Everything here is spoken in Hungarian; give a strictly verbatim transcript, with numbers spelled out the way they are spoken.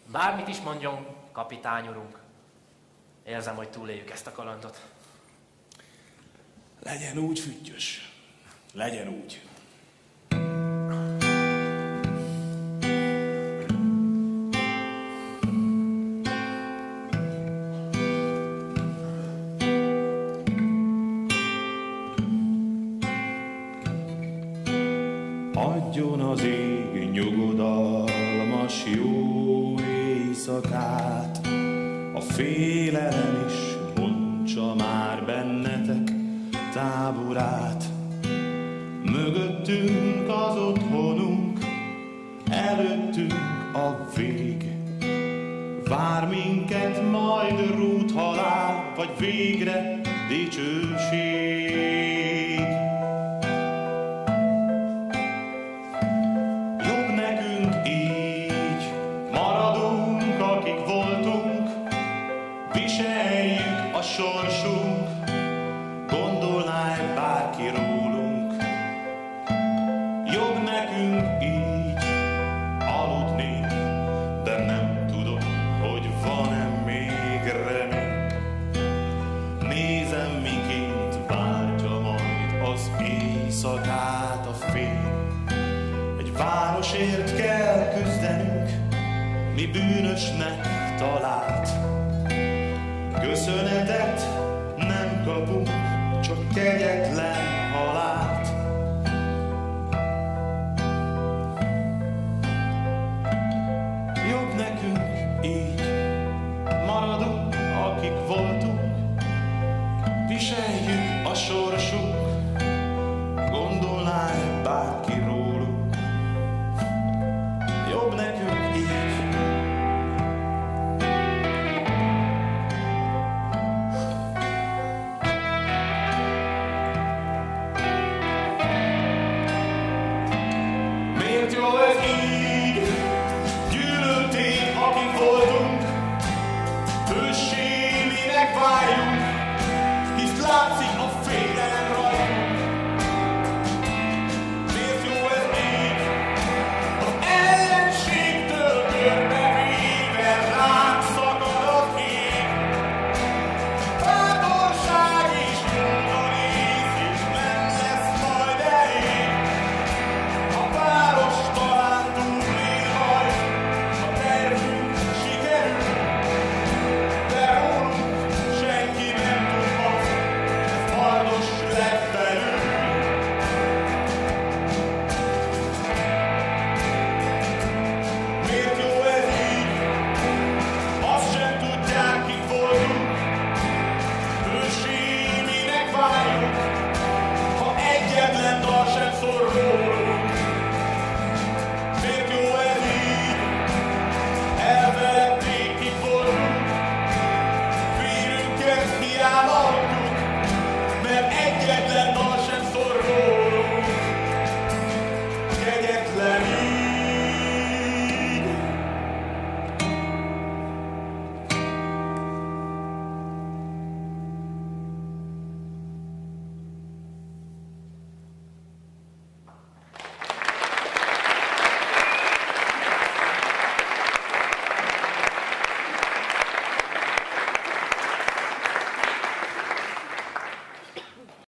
Bármit is mondjon kapitány urunk, érzem, hogy túléljük ezt a kalandot. Legyen úgy, Füttyös. Legyen úgy. Adjon az ég nyugodalmas jó éjszakát, a félelem is bontsa már bennetek táborát. Mögöttünk az otthonunk, előttünk a vég. Vár minket majd rút halál, vagy végre dicsőség. Jobb nekünk így, maradunk, akik voltunk, viseljük a sorsunk, gondolná-e bárki rólunk. Jobb nekünk így aludni, de nem tudom, hogy van-e még remény. Nézem, miként váltja majd az éjszakát a fény. Egy városért kell küzdenünk, mi bűnösnek talált. Köszönetet nem kapunk, csak kegyetlen